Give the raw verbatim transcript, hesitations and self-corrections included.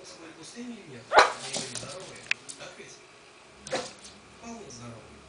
с пустыми или нет? Они были здоровые, так ведь? Вполне здоровые.